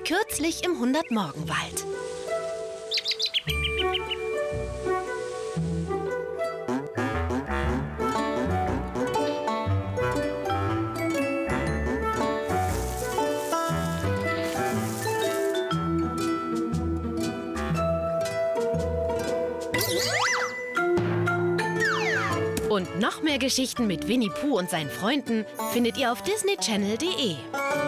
Kürzlich im 100-Morgenwald. Und noch mehr Geschichten mit Winnie Puh und seinen Freunden findet ihr auf disneychannel.de.